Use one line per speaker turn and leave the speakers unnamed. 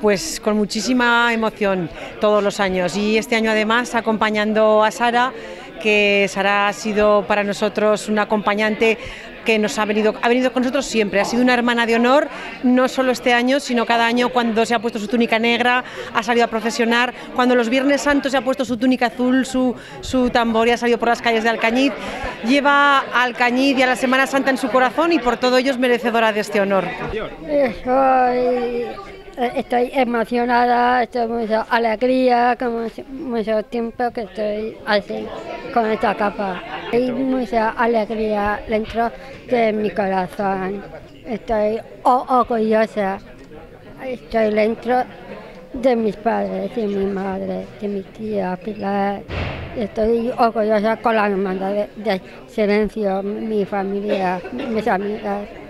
Pues con muchísima emoción todos los años, y este año además acompañando a Sara, que Sara ha sido para nosotros una acompañante que ha venido con nosotros siempre, ha sido una hermana de honor, no solo este año, sino cada año cuando se ha puesto su túnica negra, ha salido a procesionar, cuando los Viernes Santos se ha puesto su túnica azul, su tambor y ha salido por las calles de Alcañiz, lleva a Alcañiz y a la Semana Santa en su corazón y por todo ello es merecedora de este honor.
Estoy emocionada, estoy mucha alegría, como mucho tiempo que estoy así, con esta capa. Hay mucha alegría dentro de mi corazón. Estoy orgullosa, estoy dentro de mis padres, de mi madre, de mi tía Pilar. Estoy orgullosa con la hermandad de Silencio, mi familia, mis amigas.